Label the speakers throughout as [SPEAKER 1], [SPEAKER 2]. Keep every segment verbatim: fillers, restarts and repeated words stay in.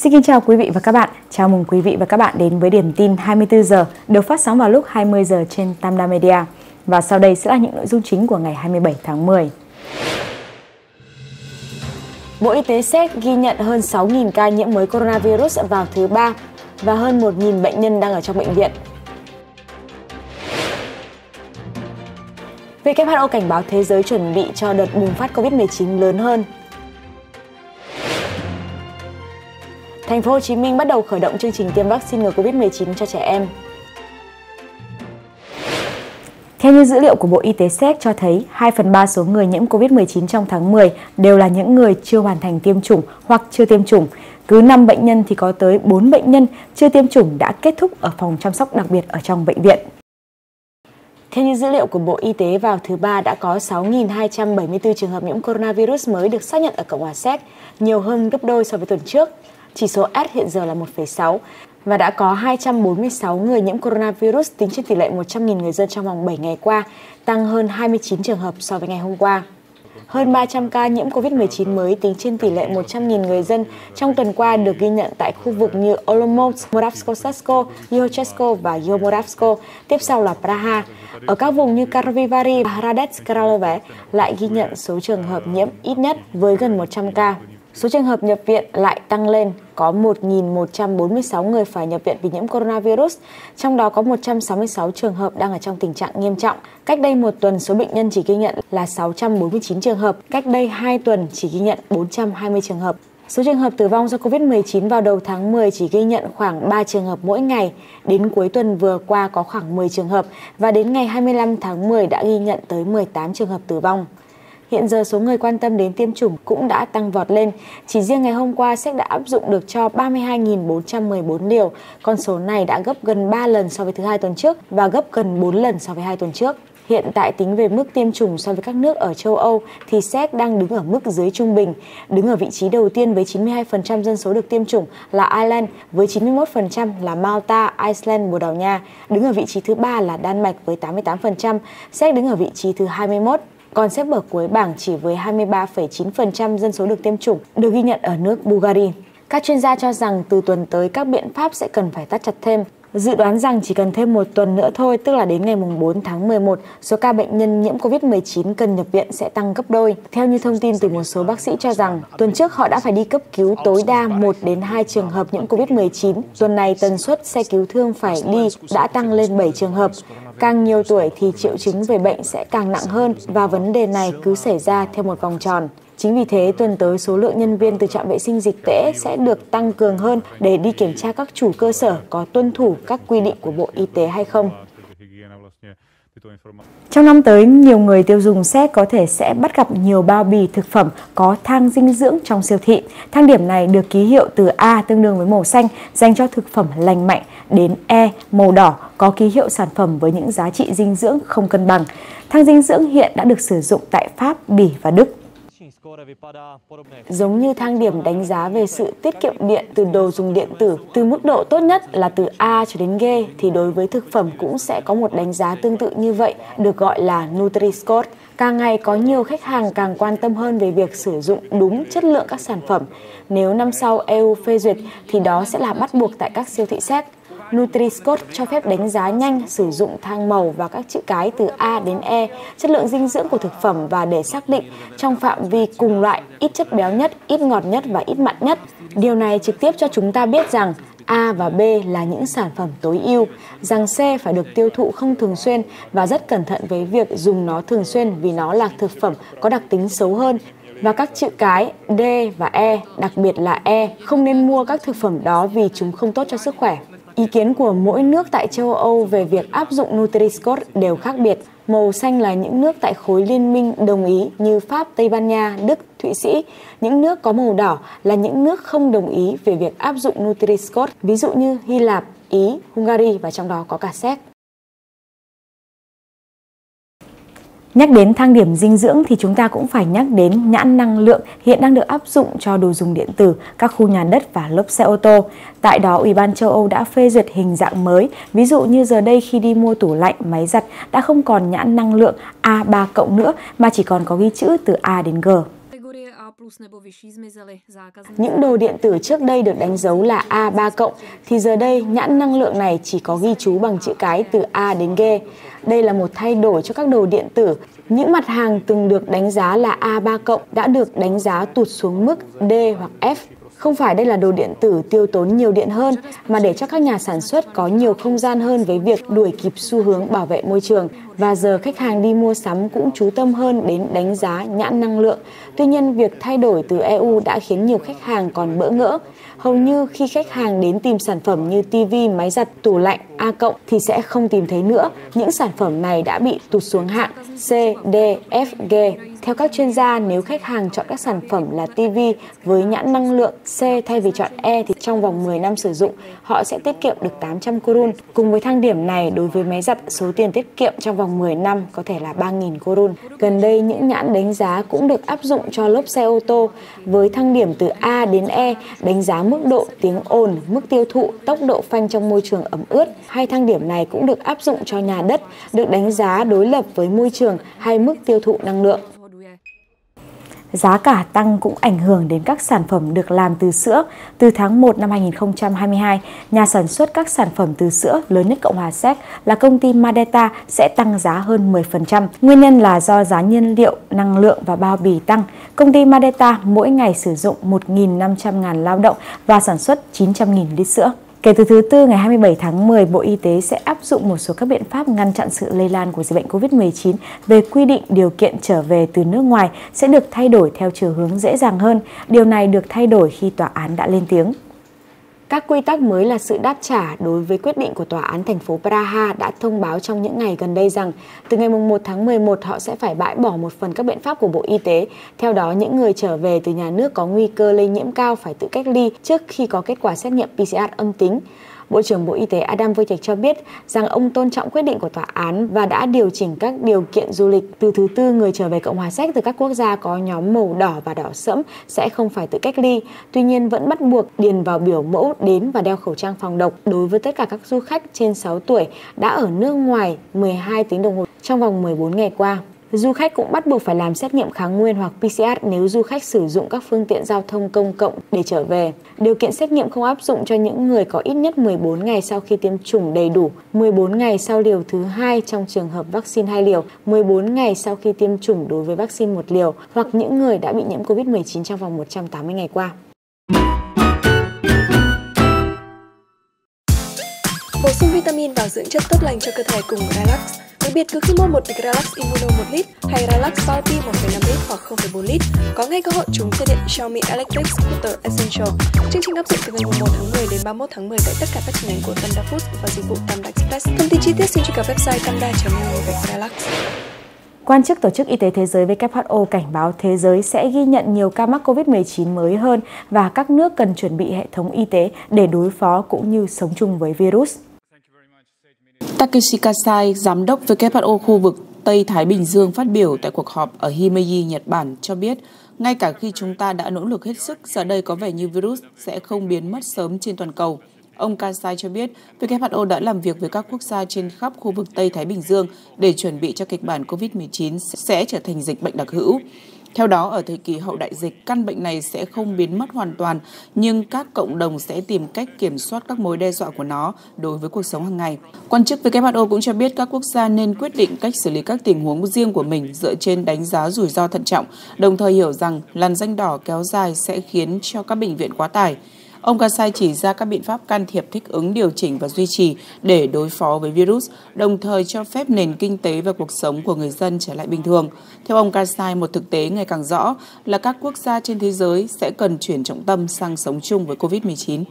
[SPEAKER 1] Xin kính chào quý vị và các bạn. Chào mừng quý vị và các bạn đến với điểm tin hai mươi tư giờ được phát sóng vào lúc hai mươi giờ trên Tamda Media. Và sau đây sẽ là những nội dung chính của ngày hai mươi bảy tháng mười. Bộ Y tế Séc ghi nhận hơn sáu nghìn ca nhiễm mới coronavirus vào thứ ba và hơn một nghìn bệnh nhân đang ở trong bệnh viện. vê kép hát o cảnh báo thế giới chuẩn bị cho đợt bùng phát Covid mười chín lớn hơn. Thành phố Hồ Chí Minh bắt đầu khởi động chương trình tiêm vaccine ngừa Covid mười chín cho trẻ em. Theo như dữ liệu của Bộ Y tế Séc cho thấy, hai phần ba số người nhiễm Covid mười chín trong tháng mười đều là những người chưa hoàn thành tiêm chủng hoặc chưa tiêm chủng. Cứ năm bệnh nhân thì có tới bốn bệnh nhân chưa tiêm chủng đã kết thúc ở phòng chăm sóc đặc biệt ở trong bệnh viện. Theo như dữ liệu của Bộ Y tế, vào thứ ba đã có sáu nghìn hai trăm bảy mươi tư trường hợp nhiễm coronavirus mới được xác nhận ở Cộng hòa Séc, nhiều hơn gấp đôi so với tuần trước. Chỉ số S hiện giờ là một phẩy sáu và đã có hai trăm bốn mươi sáu người nhiễm coronavirus tính trên tỷ lệ một trăm nghìn người dân trong vòng bảy ngày qua, tăng hơn hai mươi chín trường hợp so với ngày hôm qua. Hơn ba trăm ca nhiễm Covid mười chín mới tính trên tỷ lệ một trăm nghìn người dân trong tuần qua được ghi nhận tại khu vực như Olomouc, Moravskoslezsko, Jihočesko và Jihomoravsko, tiếp sau là Praha. Ở các vùng như Karlovy Vary và Hradec Králové lại ghi nhận số trường hợp nhiễm ít nhất với gần một trăm ca. Số trường hợp nhập viện lại tăng lên, có một nghìn một trăm bốn mươi sáu người phải nhập viện vì nhiễm coronavirus, trong đó có một trăm sáu mươi sáu trường hợp đang ở trong tình trạng nghiêm trọng. Cách đây một tuần, số bệnh nhân chỉ ghi nhận là sáu trăm bốn mươi chín trường hợp, cách đây hai tuần chỉ ghi nhận bốn trăm hai mươi trường hợp. Số trường hợp tử vong do Covid mười chín vào đầu tháng mười chỉ ghi nhận khoảng ba trường hợp mỗi ngày, đến cuối tuần vừa qua có khoảng mười trường hợp và đến ngày hai mươi lăm tháng mười đã ghi nhận tới mười tám trường hợp tử vong. Hiện giờ số người quan tâm đến tiêm chủng cũng đã tăng vọt lên. Chỉ riêng ngày hôm qua, Séc đã áp dụng được cho ba mươi hai nghìn bốn trăm mười bốn liều. Con số này đã gấp gần ba lần so với thứ hai tuần trước và gấp gần bốn lần so với hai tuần trước. Hiện tại tính về mức tiêm chủng so với các nước ở châu Âu thì Séc đang đứng ở mức dưới trung bình. Đứng ở vị trí đầu tiên với chín mươi hai phần trăm dân số được tiêm chủng là Ireland, với chín mươi mốt phần trăm là Malta, Iceland, Bồ Đào Nha. Đứng ở vị trí thứ ba là Đan Mạch với tám mươi tám phần trăm. Séc đứng ở vị trí thứ hai mươi mốt. Còn xếp ở cuối bảng chỉ với hai mươi ba phẩy chín phần trăm dân số được tiêm chủng được ghi nhận ở nước Bulgaria. Các chuyên gia cho rằng từ tuần tới các biện pháp sẽ cần phải thắt chặt thêm. Dự đoán rằng chỉ cần thêm một tuần nữa thôi, tức là đến ngày bốn tháng mười một, số ca bệnh nhân nhiễm Covid mười chín cần nhập viện sẽ tăng gấp đôi. Theo như thông tin từ một số bác sĩ cho rằng, tuần trước họ đã phải đi cấp cứu tối đa một đến hai trường hợp nhiễm Covid mười chín. Tuần này tần suất xe cứu thương phải đi đã tăng lên bảy trường hợp. Càng nhiều tuổi thì triệu chứng về bệnh sẽ càng nặng hơn và vấn đề này cứ xảy ra theo một vòng tròn. Chính vì thế, tuần tới số lượng nhân viên từ trạm vệ sinh dịch tễ sẽ được tăng cường hơn để đi kiểm tra các chủ cơ sở có tuân thủ các quy định của Bộ Y tế hay không. Trong năm tới, nhiều người tiêu dùng Séc có thể sẽ bắt gặp nhiều bao bì thực phẩm có thang dinh dưỡng trong siêu thị. Thang điểm này được ký hiệu từ A tương đương với màu xanh dành cho thực phẩm lành mạnh đến E màu đỏ có ký hiệu sản phẩm với những giá trị dinh dưỡng không cân bằng. Thang dinh dưỡng hiện đã được sử dụng tại Pháp, Bỉ và Đức. Giống như thang điểm đánh giá về sự tiết kiệm điện từ đồ dùng điện tử, từ mức độ tốt nhất là từ A cho đến G, thì đối với thực phẩm cũng sẽ có một đánh giá tương tự như vậy, được gọi là Nutri-Score. Càng ngày có nhiều khách hàng càng quan tâm hơn về việc sử dụng đúng chất lượng các sản phẩm. Nếu năm sau e u phê duyệt thì đó sẽ là bắt buộc tại các siêu thị Séc. Nutri-Score cho phép đánh giá nhanh, sử dụng thang màu và các chữ cái từ A đến E, chất lượng dinh dưỡng của thực phẩm và để xác định trong phạm vi cùng loại, ít chất béo nhất, ít ngọt nhất và ít mặn nhất. Điều này trực tiếp cho chúng ta biết rằng A và B là những sản phẩm tối ưu, rằng C phải được tiêu thụ không thường xuyên và rất cẩn thận với việc dùng nó thường xuyên vì nó là thực phẩm có đặc tính xấu hơn. Và các chữ cái D và E, đặc biệt là E, không nên mua các thực phẩm đó vì chúng không tốt cho sức khỏe. Ý kiến của mỗi nước tại châu Âu về việc áp dụng Nutri-Score đều khác biệt. Màu xanh là những nước tại khối liên minh đồng ý như Pháp, Tây Ban Nha, Đức, Thụy Sĩ. Những nước có màu đỏ là những nước không đồng ý về việc áp dụng Nutri-Score, ví dụ như Hy Lạp, Ý, Hungary và trong đó có cả Séc. Nhắc đến thang điểm dinh dưỡng thì chúng ta cũng phải nhắc đến nhãn năng lượng hiện đang được áp dụng cho đồ dùng điện tử, các khu nhà đất và lốp xe ô tô. Tại đó, Ủy ban châu Âu đã phê duyệt hình dạng mới. Ví dụ như giờ đây khi đi mua tủ lạnh, máy giặt đã không còn nhãn năng lượng A ba cộng nữa mà chỉ còn có ghi chữ từ A đến G. Những đồ điện tử trước đây được đánh dấu là A ba cộng, thì giờ đây nhãn năng lượng này chỉ có ghi chú bằng chữ cái từ A đến G. Đây là một thay đổi cho các đồ điện tử. Những mặt hàng từng được đánh giá là A ba cộng đã được đánh giá tụt xuống mức D hoặc F. Không phải đây là đồ điện tử tiêu tốn nhiều điện hơn, mà để cho các nhà sản xuất có nhiều không gian hơn với việc đuổi kịp xu hướng bảo vệ môi trường. Và giờ khách hàng đi mua sắm cũng chú tâm hơn đến đánh giá nhãn năng lượng. Tuy nhiên, việc thay đổi từ E U đã khiến nhiều khách hàng còn bỡ ngỡ. Hầu như khi khách hàng đến tìm sản phẩm như ti vi, máy giặt, tủ lạnh A cộng thì sẽ không tìm thấy nữa. Những sản phẩm này đã bị tụt xuống hạng C, D, F, G. Theo các chuyên gia, nếu khách hàng chọn các sản phẩm là ti vi với nhãn năng lượng C thay vì chọn E thì trong vòng mười năm sử dụng, họ sẽ tiết kiệm được tám trăm korun. Cùng với thang điểm này, đối với máy giặt, số tiền tiết kiệm trong vòng mười năm có thể là ba nghìn korun. Gần đây, những nhãn đánh giá cũng được áp dụng cho lốp xe ô tô với thang điểm từ A đến E, đánh giá mức độ tiếng ồn, mức tiêu thụ, tốc độ phanh trong môi trường ẩm ướt. Hai thang điểm này cũng được áp dụng cho nhà đất, được đánh giá đối lập với môi trường hay mức tiêu thụ năng lượng. Giá cả tăng cũng ảnh hưởng đến các sản phẩm được làm từ sữa. Từ tháng một năm hai nghìn không trăm hai mươi hai, nhà sản xuất các sản phẩm từ sữa lớn nhất Cộng hòa Séc là công ty Madeta sẽ tăng giá hơn mười phần trăm. Nguyên nhân là do giá nhiên liệu, năng lượng và bao bì tăng. Công ty Madeta mỗi ngày sử dụng một nghìn năm trăm ngàn lao động và sản xuất chín trăm nghìn lít sữa. Kể từ thứ Tư ngày hai mươi bảy tháng mười, Bộ Y tế sẽ áp dụng một số các biện pháp ngăn chặn sự lây lan của dịch bệnh Covid mười chín về quy định điều kiện trở về từ nước ngoài sẽ được thay đổi theo chiều hướng dễ dàng hơn. Điều này được thay đổi khi tòa án đã lên tiếng. Các quy tắc mới là sự đáp trả đối với quyết định của Tòa án thành phố Praha đã thông báo trong những ngày gần đây rằng từ ngày một tháng mười một họ sẽ phải bãi bỏ một phần các biện pháp của Bộ Y tế. Theo đó, những người trở về từ nhà nước có nguy cơ lây nhiễm cao phải tự cách ly trước khi có kết quả xét nghiệm pê xê rờ âm tính. Bộ trưởng Bộ Y tế Adam Vojtěch cho biết rằng ông tôn trọng quyết định của tòa án và đã điều chỉnh các điều kiện du lịch. Từ thứ Tư, người trở về Cộng hòa Séc từ các quốc gia có nhóm màu đỏ và đỏ sẫm sẽ không phải tự cách ly. Tuy nhiên, vẫn bắt buộc điền vào biểu mẫu đến và đeo khẩu trang phòng độc đối với tất cả các du khách trên sáu tuổi đã ở nước ngoài mười hai tiếng đồng hồ trong vòng mười bốn ngày qua. Du khách cũng bắt buộc phải làm xét nghiệm kháng nguyên hoặc pê xê rờ nếu du khách sử dụng các phương tiện giao thông công cộng để trở về. Điều kiện xét nghiệm không áp dụng cho những người có ít nhất mười bốn ngày sau khi tiêm chủng đầy đủ, mười bốn ngày sau liều thứ hai trong trường hợp vaccine hai liều, mười bốn ngày sau khi tiêm chủng đối với vaccine một liều, hoặc những người đã bị nhiễm Covid mười chín trong vòng một trăm tám mươi ngày qua.
[SPEAKER 2] Bổ sung vitamin và dưỡng chất tốt lành cho cơ thể cùng Relax. Đặc biệt cứ khi mua một bịch Relax Immuno một lít hay Relax Bounty một phẩy năm lít hoặc không phẩy bốn lít, có ngay cơ hội trúng xe điện Xiaomi Electric Scooter Essential. Chương trình áp dụng từ ngày một tháng mười đến ba mươi mốt tháng mười tại tất cả các chi nhánh của Tamda Foods và dịch vụ Tamda Express. Thông tin chi tiết xin truy cập website tamda chấm vn Relax.
[SPEAKER 1] Quan chức Tổ chức Y tế Thế giới W H O cảnh báo thế giới sẽ ghi nhận nhiều ca mắc Covid mười chín mới hơn và các nước cần chuẩn bị hệ thống y tế để đối phó cũng như sống chung với virus.
[SPEAKER 3] Takeshi Kasai, giám đốc W H O khu vực Tây Thái Bình Dương phát biểu tại cuộc họp ở Himeji, Nhật Bản cho biết, ngay cả khi chúng ta đã nỗ lực hết sức, giờ đây có vẻ như virus sẽ không biến mất sớm trên toàn cầu. Ông Kasai cho biết W H O đã làm việc với các quốc gia trên khắp khu vực Tây Thái Bình Dương để chuẩn bị cho kịch bản Covid mười chín sẽ trở thành dịch bệnh đặc hữu. Theo đó, ở thời kỳ hậu đại dịch, căn bệnh này sẽ không biến mất hoàn toàn, nhưng các cộng đồng sẽ tìm cách kiểm soát các mối đe dọa của nó đối với cuộc sống hàng ngày. Quan chức W H O cũng cho biết các quốc gia nên quyết định cách xử lý các tình huống riêng của mình dựa trên đánh giá rủi ro thận trọng, đồng thời hiểu rằng làn danh đỏ kéo dài sẽ khiến cho các bệnh viện quá tải. Ông Kasai chỉ ra các biện pháp can thiệp thích ứng, điều chỉnh và duy trì để đối phó với virus, đồng thời cho phép nền kinh tế và cuộc sống của người dân trở lại bình thường. Theo ông Kasai, một thực tế ngày càng rõ là các quốc gia trên thế giới sẽ cần chuyển trọng tâm sang sống chung với Covid mười chín.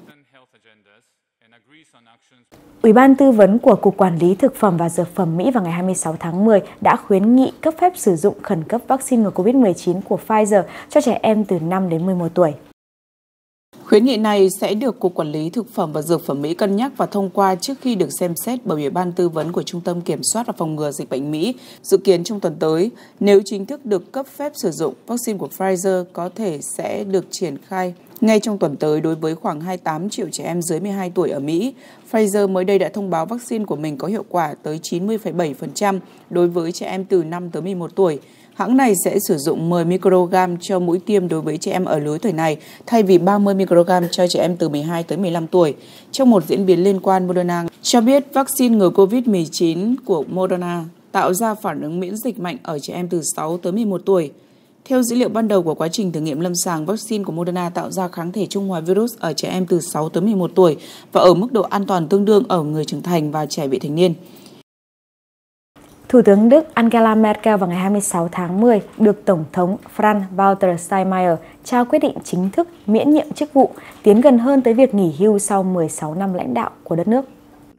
[SPEAKER 1] Ủy ban tư vấn của Cục Quản lý Thực phẩm và Dược phẩm Mỹ vào ngày hai mươi sáu tháng mười đã khuyến nghị cấp phép sử dụng khẩn cấp vaccine ngừa Covid mười chín của Pfizer cho trẻ em từ năm đến mười một tuổi.
[SPEAKER 3] Khuyến nghị này sẽ được Cục Quản lý Thực phẩm và Dược phẩm Mỹ cân nhắc và thông qua trước khi được xem xét bởi Ủy ban tư vấn của Trung tâm Kiểm soát và Phòng ngừa Dịch bệnh Mỹ, dự kiến trong tuần tới. Nếu chính thức được cấp phép sử dụng, vaccine của Pfizer có thể sẽ được triển khai Ngay trong tuần tới, đối với khoảng hai mươi tám triệu trẻ em dưới mười hai tuổi ở Mỹ, Pfizer mới đây đã thông báo vaccine của mình có hiệu quả tới chín mươi phẩy bảy phần trăm đối với trẻ em từ năm tới mười một tuổi. Hãng này sẽ sử dụng mười microgram cho mũi tiêm đối với trẻ em ở lứa tuổi này, thay vì ba mươi microgram cho trẻ em từ mười hai tới mười lăm tuổi. Trong một diễn biến liên quan, Moderna cho biết vaccine ngừa covid mười chín của Moderna tạo ra phản ứng miễn dịch mạnh ở trẻ em từ sáu tới mười một tuổi. Theo dữ liệu ban đầu của quá trình thử nghiệm lâm sàng, vaccine của Moderna tạo ra kháng thể trung hòa virus ở trẻ em từ sáu tới mười một tuổi và ở mức độ an toàn tương đương ở người trưởng thành và trẻ vị thành niên.
[SPEAKER 1] Thủ tướng Đức Angela Merkel vào ngày hai mươi sáu tháng mười được Tổng thống Frank-Walter Steinmeier trao quyết định chính thức miễn nhiệm chức vụ, tiến gần hơn tới việc nghỉ hưu sau mười sáu năm lãnh đạo của đất nước.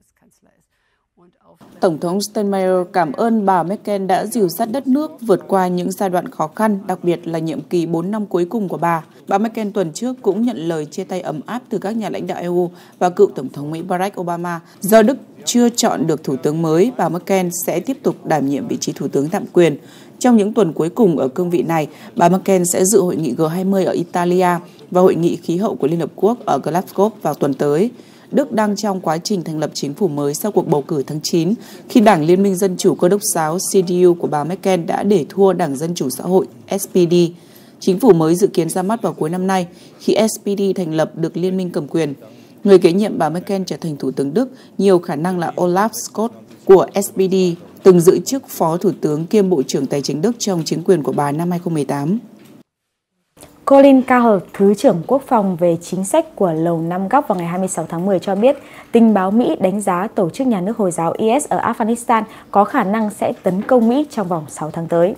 [SPEAKER 3] Tổng thống Steinmeier cảm ơn bà Merkel đã dìu dắt đất nước vượt qua những giai đoạn khó khăn, đặc biệt là nhiệm kỳ bốn năm cuối cùng của bà. Bà Merkel tuần trước cũng nhận lời chia tay ấm áp từ các nhà lãnh đạo e u và cựu Tổng thống Mỹ Barack Obama. Do Đức chưa chọn được thủ tướng mới, bà Merkel sẽ tiếp tục đảm nhiệm vị trí thủ tướng tạm quyền. Trong những tuần cuối cùng ở cương vị này, bà Merkel sẽ dự hội nghị G hai mươi ở Italia và hội nghị khí hậu của Liên Hợp Quốc ở Glasgow vào tuần tới. Đức đang trong quá trình thành lập chính phủ mới sau cuộc bầu cử tháng chín, khi Đảng Liên minh Dân chủ Cơ đốc giáo xê đê u của bà Merkel đã để thua Đảng Dân chủ Xã hội ét pê đê. Chính phủ mới dự kiến ra mắt vào cuối năm nay, khi ét pê đê thành lập được liên minh cầm quyền. Người kế nhiệm bà Merkel trở thành Thủ tướng Đức, nhiều khả năng là Olaf Scholz của ét pê đê, từng giữ chức Phó Thủ tướng kiêm Bộ trưởng Tài chính Đức trong chính quyền của bà năm hai không một tám.
[SPEAKER 1] Colin Powell, Thứ trưởng Quốc phòng về chính sách của Lầu Năm Góc vào ngày hai mươi sáu tháng mười cho biết, tình báo Mỹ đánh giá tổ chức nhà nước Hồi giáo i ét ở Afghanistan có khả năng sẽ tấn công Mỹ trong vòng sáu tháng tới.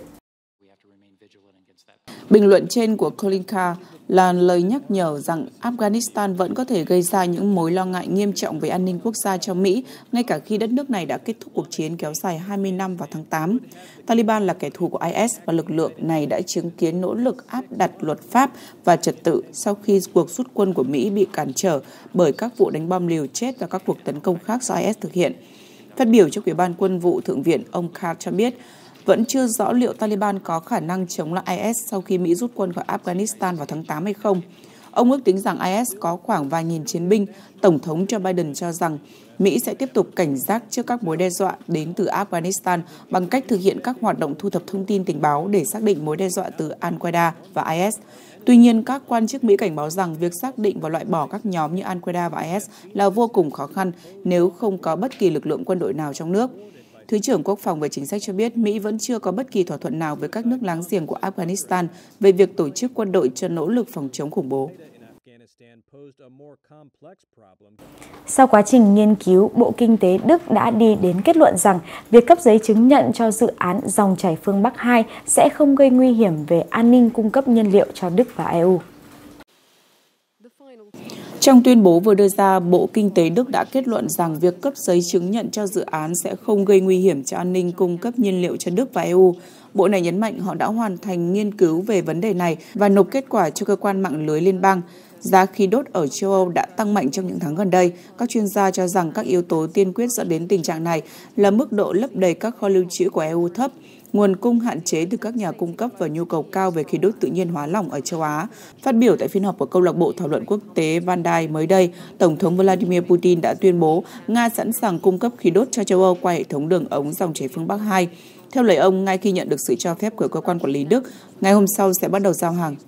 [SPEAKER 3] Bình luận trên của Colin Powell là lời nhắc nhở rằng Afghanistan vẫn có thể gây ra những mối lo ngại nghiêm trọng về an ninh quốc gia cho Mỹ, ngay cả khi đất nước này đã kết thúc cuộc chiến kéo dài hai mươi năm vào tháng tám. Taliban là kẻ thù của i ét và lực lượng này đã chứng kiến nỗ lực áp đặt luật pháp và trật tự sau khi cuộc rút quân của Mỹ bị cản trở bởi các vụ đánh bom liều chết và các cuộc tấn công khác do i ét thực hiện. Phát biểu trước Ủy ban Quân vụ Thượng viện, ông Carr cho biết, vẫn chưa rõ liệu Taliban có khả năng chống lại i ét sau khi Mỹ rút quân khỏi Afghanistan vào tháng tám hay không. Ông ước tính rằng i ét có khoảng vài nghìn chiến binh. Tổng thống Joe Biden cho rằng Mỹ sẽ tiếp tục cảnh giác trước các mối đe dọa đến từ Afghanistan bằng cách thực hiện các hoạt động thu thập thông tin tình báo để xác định mối đe dọa từ Al-Qaeda và i ét. Tuy nhiên, các quan chức Mỹ cảnh báo rằng việc xác định và loại bỏ các nhóm như Al-Qaeda và i ét là vô cùng khó khăn nếu không có bất kỳ lực lượng quân đội nào trong nước. Thứ trưởng Quốc phòng về chính sách cho biết Mỹ vẫn chưa có bất kỳ thỏa thuận nào với các nước láng giềng của Afghanistan về việc tổ chức quân đội cho nỗ lực phòng chống khủng bố.
[SPEAKER 1] Sau quá trình nghiên cứu, Bộ Kinh tế Đức đã đi đến kết luận rằng việc cấp giấy chứng nhận cho dự án dòng chảy phương Bắc hai sẽ không gây nguy hiểm về an ninh cung cấp nhiên liệu cho Đức và e u.
[SPEAKER 3] Trong tuyên bố vừa đưa ra, Bộ Kinh tế Đức đã kết luận rằng việc cấp giấy chứng nhận cho dự án sẽ không gây nguy hiểm cho an ninh cung cấp nhiên liệu cho Đức và e u. Bộ này nhấn mạnh họ đã hoàn thành nghiên cứu về vấn đề này và nộp kết quả cho cơ quan mạng lưới liên bang. Giá khí đốt ở châu Âu đã tăng mạnh trong những tháng gần đây. Các chuyên gia cho rằng các yếu tố tiên quyết dẫn đến tình trạng này là mức độ lấp đầy các kho lưu trữ của e u thấp, nguồn cung hạn chế từ các nhà cung cấp và nhu cầu cao về khí đốt tự nhiên hóa lỏng ở châu Á. Phát biểu tại phiên họp của Câu lạc bộ Thảo luận Quốc tế Van Dijk mới đây, Tổng thống Vladimir Putin đã tuyên bố Nga sẵn sàng cung cấp khí đốt cho châu Âu qua hệ thống đường ống dòng chảy phương Bắc hai. Theo lời ông, ngay khi nhận được sự cho phép của cơ quan quản lý Đức, ngày hôm sau sẽ bắt đầu giao hàng.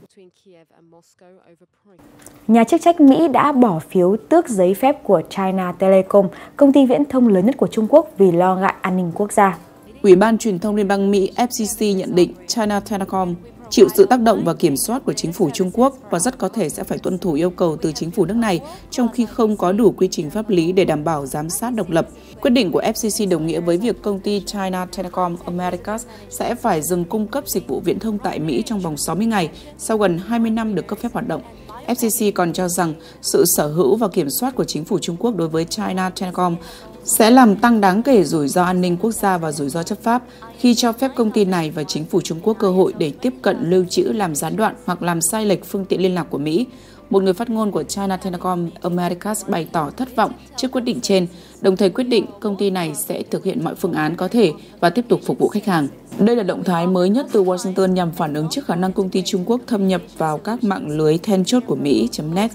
[SPEAKER 1] Nhà chức trách Mỹ đã bỏ phiếu tước giấy phép của China Telecom, công ty viễn thông lớn nhất của Trung Quốc vì lo ngại an ninh quốc gia.
[SPEAKER 3] Ủy ban Truyền thông Liên bang Mỹ F C C nhận định China Telecom chịu sự tác động và kiểm soát của chính phủ Trung Quốc và rất có thể sẽ phải tuân thủ yêu cầu từ chính phủ nước này trong khi không có đủ quy trình pháp lý để đảm bảo giám sát độc lập. Quyết định của F C C đồng nghĩa với việc công ty China Telecom Americas sẽ phải dừng cung cấp dịch vụ viễn thông tại Mỹ trong vòng sáu mươi ngày sau gần hai mươi năm được cấp phép hoạt động. F C C còn cho rằng sự sở hữu và kiểm soát của chính phủ Trung Quốc đối với China Telecom sẽ làm tăng đáng kể rủi ro an ninh quốc gia và rủi ro chấp pháp khi cho phép công ty này và chính phủ Trung Quốc cơ hội để tiếp cận lưu trữ, làm gián đoạn hoặc làm sai lệch phương tiện liên lạc của Mỹ. Một người phát ngôn của China Telecom Americas bày tỏ thất vọng trước quyết định trên, đồng thời quyết định công ty này sẽ thực hiện mọi phương án có thể và tiếp tục phục vụ khách hàng. Đây là động thái mới nhất từ Washington nhằm phản ứng trước khả năng công ty Trung Quốc thâm nhập vào các mạng lưới then chốt của Mỹ chấm net.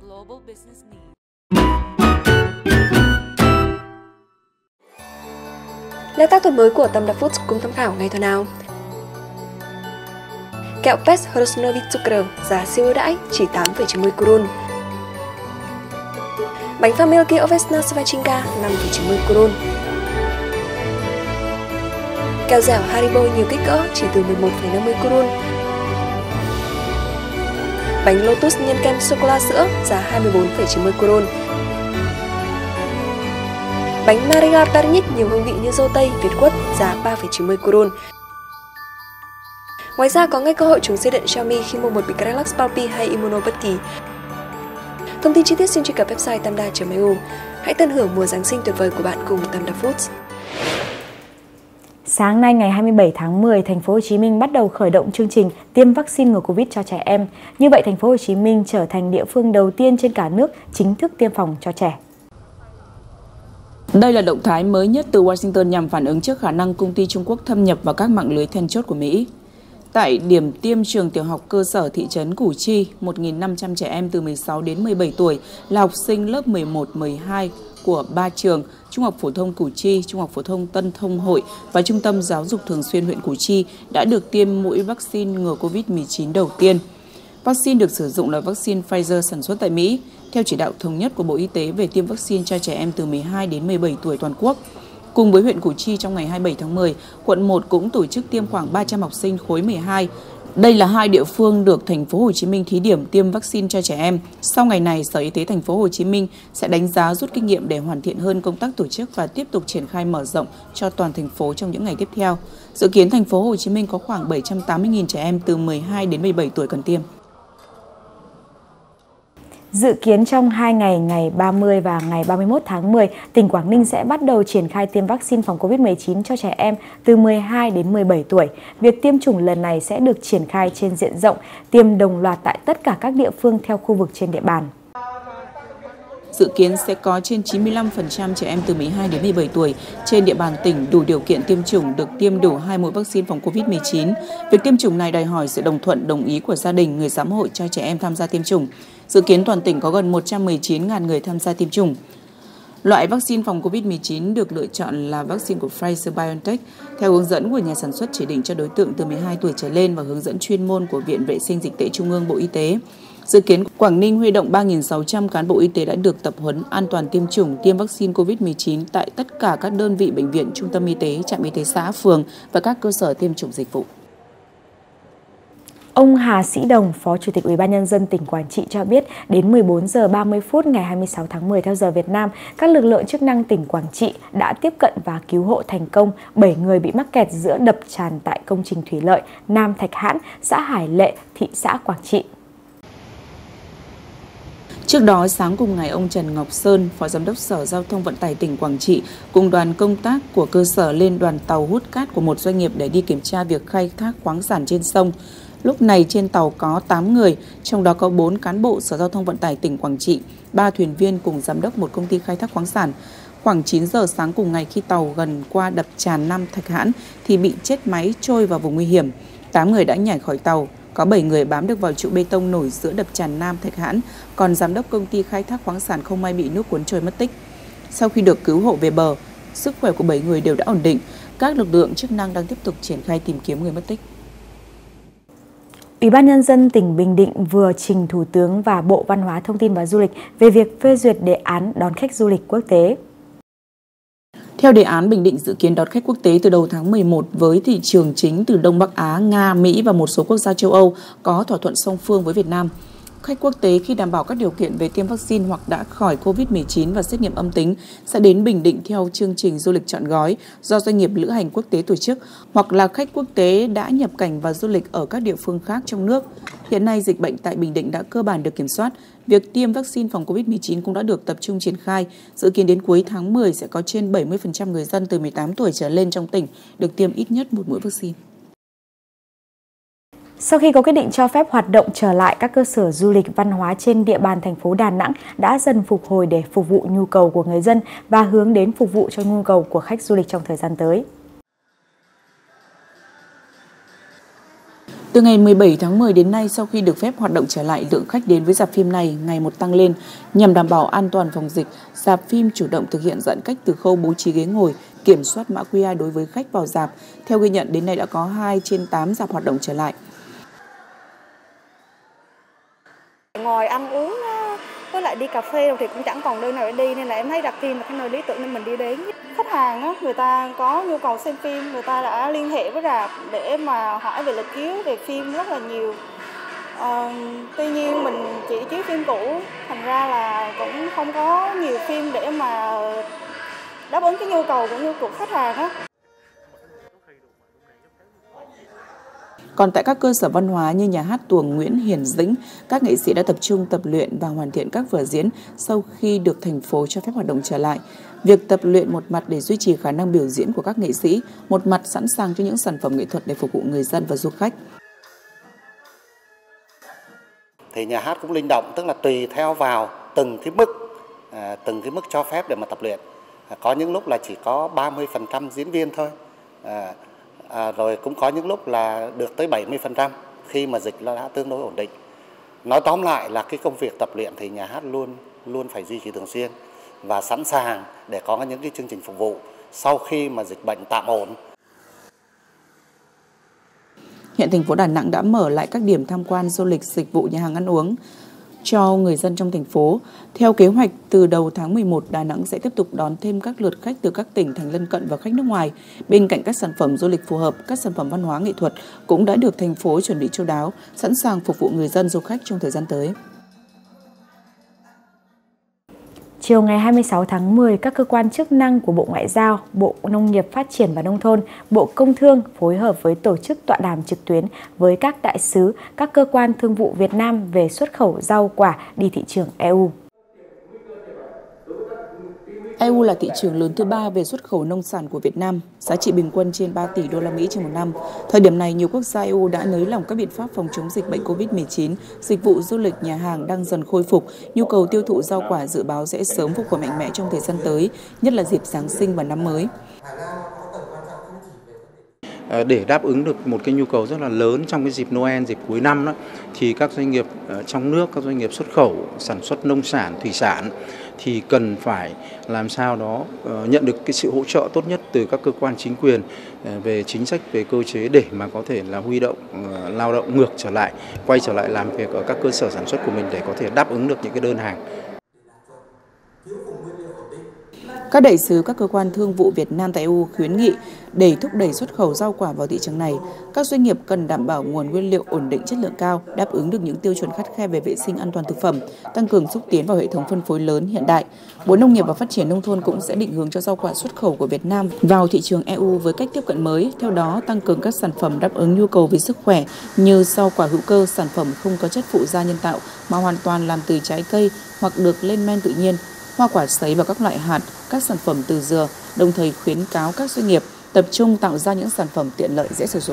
[SPEAKER 2] Lễ tác tuần mới của Tamda Foods cùng tham khảo ngày tuần nào. Kẹo Pest Hrosnovy Cukr giá siêu ưu đãi chỉ tám phẩy chín mươi korun. Bánh Familki Ovesna Svachinka năm phẩy chín mươi korun. Kẹo dẻo Haribo nhiều kích cỡ chỉ từ mười một phẩy năm mươi korun. Bánh Lotus nhân kem sô cô la sữa giá hai mươi bốn phẩy chín mươi korun. Bánh Maria Pernic nhiều hương vị như dâu tây, Việt quất giá ba phẩy chín mươi korun. Ngoài ra có ngay cơ hội trúng siêu điện Xiaomi khi mua một bịch Relax Palpi hay Immuno bất kỳ. Thông tin chi tiết xin truy cập website tamda chấm e u. Hãy tận hưởng mùa Giáng sinh tuyệt vời của bạn cùng Tamda Foods.
[SPEAKER 1] Sáng nay ngày hai mươi bảy tháng mười, thành phố Hồ Chí Minh bắt đầu khởi động chương trình tiêm vaccine ngừa Covid cho trẻ em. Như vậy, thành phố Hồ Chí Minh trở thành địa phương đầu tiên trên cả nước chính thức tiêm phòng cho trẻ.
[SPEAKER 3] Đây là động thái mới nhất từ Washington nhằm phản ứng trước khả năng công ty Trung Quốc thâm nhập vào các mạng lưới then chốt của Mỹ. Tại điểm tiêm trường tiểu học cơ sở thị trấn Củ Chi, một nghìn năm trăm trẻ em từ mười sáu đến mười bảy tuổi là học sinh lớp mười một, mười hai của ba trường, Trung học phổ thông Củ Chi, Trung học phổ thông Tân Thông Hội và Trung tâm Giáo dục Thường xuyên huyện Củ Chi đã được tiêm mũi vaccine ngừa Covid mười chín đầu tiên. Vaccine được sử dụng là vaccine Pfizer sản xuất tại Mỹ, theo chỉ đạo thống nhất của Bộ Y tế về tiêm vaccine cho trẻ em từ mười hai đến mười bảy tuổi toàn quốc. Cùng với huyện Củ Chi, trong ngày hai mươi bảy tháng mười, quận một cũng tổ chức tiêm khoảng ba trăm học sinh khối mười hai. Đây là hai địa phương được thành phố Hồ Chí Minh thí điểm tiêm vaccine cho trẻ em. Sau ngày này, Sở Y tế thành phố Hồ Chí Minh sẽ đánh giá rút kinh nghiệm để hoàn thiện hơn công tác tổ chức và tiếp tục triển khai mở rộng cho toàn thành phố trong những ngày tiếp theo. Dự kiến thành phố Hồ Chí Minh có khoảng bảy trăm tám mươi nghìn trẻ em từ mười hai đến mười bảy tuổi cần tiêm.
[SPEAKER 1] Dự kiến trong hai ngày, ngày ba mươi và ngày ba mươi mốt tháng mười, tỉnh Quảng Ninh sẽ bắt đầu triển khai tiêm vaccine phòng Covid mười chín cho trẻ em từ mười hai đến mười bảy tuổi. Việc tiêm chủng lần này sẽ được triển khai trên diện rộng, tiêm đồng loạt tại tất cả các địa phương theo khu vực trên địa bàn.
[SPEAKER 3] Dự kiến sẽ có trên chín mươi lăm phần trăm trẻ em từ mười hai đến mười bảy tuổi trên địa bàn tỉnh đủ điều kiện tiêm chủng được tiêm đủ hai mũi vaccine phòng Covid mười chín. Việc tiêm chủng này đòi hỏi sự đồng thuận, đồng ý của gia đình, người giám hộ cho trẻ em tham gia tiêm chủng. Dự kiến toàn tỉnh có gần một trăm mười chín nghìn người tham gia tiêm chủng. Loại vaccine phòng Covid mười chín được lựa chọn là vaccine của Pfizer-BioNTech theo hướng dẫn của nhà sản xuất chỉ định cho đối tượng từ mười hai tuổi trở lên và hướng dẫn chuyên môn của Viện Vệ sinh Dịch tễ Trung ương Bộ Y tế. Dự kiến Quảng Ninh huy động ba nghìn sáu trăm cán bộ y tế đã được tập huấn an toàn tiêm chủng tiêm vaccine Covid mười chín tại tất cả các đơn vị bệnh viện, trung tâm y tế, trạm y tế xã, phường và các cơ sở tiêm chủng dịch vụ.
[SPEAKER 1] Ông Hà Sĩ Đồng, Phó Chủ tịch Ủy ban Nhân dân tỉnh Quảng Trị cho biết, đến mười bốn giờ ba mươi phút ngày hai mươi sáu tháng mười theo giờ Việt Nam, các lực lượng chức năng tỉnh Quảng Trị đã tiếp cận và cứu hộ thành công bảy người bị mắc kẹt giữa đập tràn tại công trình thủy lợi Nam Thạch Hãn, xã Hải Lệ, thị xã Quảng Trị.
[SPEAKER 3] Trước đó, sáng cùng ngày, ông Trần Ngọc Sơn, Phó Giám đốc Sở Giao thông Vận tải tỉnh Quảng Trị, cùng đoàn công tác của cơ sở lên đoàn tàu hút cát của một doanh nghiệp để đi kiểm tra việc khai thác khoáng sản trên sông. Lúc này trên tàu có tám người, trong đó có bốn cán bộ Sở Giao thông Vận tải tỉnh Quảng Trị, ba thuyền viên cùng giám đốc một công ty khai thác khoáng sản. Khoảng chín giờ sáng cùng ngày khi tàu gần qua đập tràn Nam Thạch Hãn thì bị chết máy trôi vào vùng nguy hiểm. tám người đã nhảy khỏi tàu. Có bảy người bám được vào trụ bê tông nổi giữa đập tràn Nam Thạch Hãn, còn giám đốc công ty khai thác khoáng sản không may bị nước cuốn trôi mất tích. Sau khi được cứu hộ về bờ, sức khỏe của bảy người đều đã ổn định. Các lực lượng chức năng đang tiếp tục triển khai tìm kiếm người mất tích.
[SPEAKER 1] Ủy ban Nhân dân tỉnh Bình Định vừa trình Thủ tướng và Bộ Văn hóa Thông tin và Du lịch về việc phê duyệt đề án đón khách du lịch quốc tế.
[SPEAKER 3] Theo đề án, Bình Định dự kiến đón khách quốc tế từ đầu tháng mười một với thị trường chính từ Đông Bắc Á, Nga, Mỹ và một số quốc gia châu Âu có thỏa thuận song phương với Việt Nam. Khách quốc tế khi đảm bảo các điều kiện về tiêm vaccine hoặc đã khỏi Covid mười chín và xét nghiệm âm tính sẽ đến Bình Định theo chương trình du lịch trọn gói do doanh nghiệp lữ hành quốc tế tổ chức, hoặc là khách quốc tế đã nhập cảnh và du lịch ở các địa phương khác trong nước. Hiện nay, dịch bệnh tại Bình Định đã cơ bản được kiểm soát. Việc tiêm vaccine phòng Covid mười chín cũng đã được tập trung triển khai. Dự kiến đến cuối tháng mười sẽ có trên bảy mươi phần trăm người dân từ mười tám tuổi trở lên trong tỉnh được tiêm ít nhất một mũi vaccine.
[SPEAKER 1] Sau khi có quyết định cho phép hoạt động trở lại, các cơ sở du lịch văn hóa trên địa bàn thành phố Đà Nẵng đã dần phục hồi để phục vụ nhu cầu của người dân và hướng đến phục vụ cho nhu cầu của khách du lịch trong thời gian tới.
[SPEAKER 3] Từ ngày mười bảy tháng mười đến nay, sau khi được phép hoạt động trở lại, lượng khách đến với rạp phim này ngày một tăng lên. Nhằm đảm bảo an toàn phòng dịch, rạp phim chủ động thực hiện giãn cách từ khâu bố trí ghế ngồi, kiểm soát mã quy rờ đối với khách vào rạp. Theo ghi nhận, đến nay đã có hai trên tám rạp hoạt động trở lại.
[SPEAKER 4] Ngoài ăn uống với lại đi cà phê thì cũng chẳng còn nơi nào để đi, nên là em thấy rạp phim là cái nơi lý tưởng nên mình đi đến. Khách hàng á, người ta có nhu cầu xem phim, người ta đã liên hệ với rạp để mà hỏi về lịch chiếu về phim rất là nhiều. À, tuy nhiên mình chỉ chiếu phim cũ, thành ra là cũng không có nhiều phim để mà đáp ứng cái nhu cầu của nhu cầu khách hàng á.
[SPEAKER 3] Còn tại các cơ sở văn hóa như nhà hát tuồng Nguyễn Hiền Dĩnh, các nghệ sĩ đã tập trung tập luyện và hoàn thiện các vở diễn sau khi được thành phố cho phép hoạt động trở lại. Việc tập luyện một mặt để duy trì khả năng biểu diễn của các nghệ sĩ, một mặt sẵn sàng cho những sản phẩm nghệ thuật để phục vụ người dân và du khách.
[SPEAKER 5] Thì nhà hát cũng linh động, tức là tùy theo vào từng cái mức, à, từng cái mức cho phép để mà tập luyện. À, có những lúc là chỉ có ba mươi phần trăm diễn viên thôi. À, À, rồi cũng có những lúc là được tới bảy mươi phần trăm khi mà dịch đã tương đối ổn định. Nói tóm lại là cái công việc tập luyện thì nhà hát luôn luôn phải duy trì thường xuyên và sẵn sàng để có những cái chương trình phục vụ sau khi mà dịch bệnh tạm ổn.
[SPEAKER 3] Hiện thành phố Đà Nẵng đã mở lại các điểm tham quan du lịch, dịch vụ nhà hàng ăn uống cho người dân trong thành phố. Theo kế hoạch, từ đầu tháng mười một, Đà Nẵng sẽ tiếp tục đón thêm các lượt khách từ các tỉnh thành lân cận và khách nước ngoài. Bên cạnh các sản phẩm du lịch phù hợp, các sản phẩm văn hóa nghệ thuật cũng đã được thành phố chuẩn bị chu đáo, sẵn sàng phục vụ người dân du khách trong thời gian tới.
[SPEAKER 1] Chiều ngày hai mươi sáu tháng mười, các cơ quan chức năng của Bộ Ngoại giao, Bộ Nông nghiệp Phát triển và Nông thôn, Bộ Công Thương phối hợp với tổ chức tọa đàm trực tuyến với các đại sứ, các cơ quan thương vụ Việt Nam về xuất khẩu rau quả đi thị trường e u.
[SPEAKER 3] e u là thị trường lớn thứ ba về xuất khẩu nông sản của Việt Nam, giá trị bình quân trên ba tỷ đô la Mỹ trên một năm. Thời điểm này, nhiều quốc gia e u đã nới lỏng các biện pháp phòng chống dịch bệnh Covid mười chín, dịch vụ du lịch nhà hàng đang dần khôi phục, nhu cầu tiêu thụ rau quả dự báo sẽ sớm phục hồi mạnh mẽ trong thời gian tới, nhất là dịp Giáng sinh và năm mới.
[SPEAKER 6] Để đáp ứng được một cái nhu cầu rất là lớn trong cái dịp Noel, dịp cuối năm đó, thì các doanh nghiệp trong nước, các doanh nghiệp xuất khẩu, sản xuất nông sản, thủy sản thì cần phải làm sao đó nhận được cái sự hỗ trợ tốt nhất từ các cơ quan chính quyền về chính sách, về cơ chế để mà có thể là huy động lao động ngược trở lại, quay trở lại làm việc ở các cơ sở sản xuất của mình để có thể đáp ứng được những cái đơn hàng.
[SPEAKER 3] Các đại sứ các cơ quan thương vụ Việt Nam tại e u khuyến nghị để thúc đẩy xuất khẩu rau quả vào thị trường này, các doanh nghiệp cần đảm bảo nguồn nguyên liệu ổn định, chất lượng cao, đáp ứng được những tiêu chuẩn khắt khe về vệ sinh an toàn thực phẩm, tăng cường xúc tiến vào hệ thống phân phối lớn hiện đại. Bộ Nông nghiệp và Phát triển Nông thôn cũng sẽ định hướng cho rau quả xuất khẩu của Việt Nam vào thị trường e u với cách tiếp cận mới, theo đó tăng cường các sản phẩm đáp ứng nhu cầu về sức khỏe như rau quả hữu cơ, sản phẩm không có chất phụ gia nhân tạo mà hoàn toàn làm từ trái cây hoặc được lên men tự nhiên, hoa quả sấy và các loại hạt, các sản phẩm từ dừa, đồng thời khuyến cáo các doanh nghiệp tập trung tạo ra những sản phẩm tiện lợi dễ sử dụng.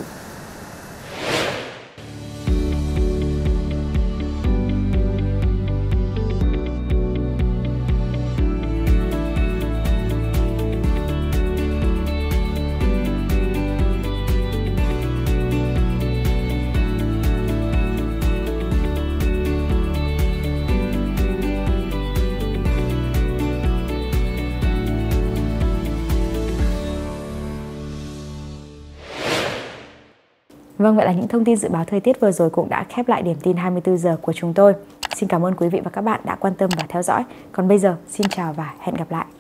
[SPEAKER 1] Vâng, vậy là những thông tin dự báo thời tiết vừa rồi cũng đã khép lại điểm tin hai mươi tư giờ của chúng tôi. Xin cảm ơn quý vị và các bạn đã quan tâm và theo dõi. Còn bây giờ, xin chào và hẹn gặp lại.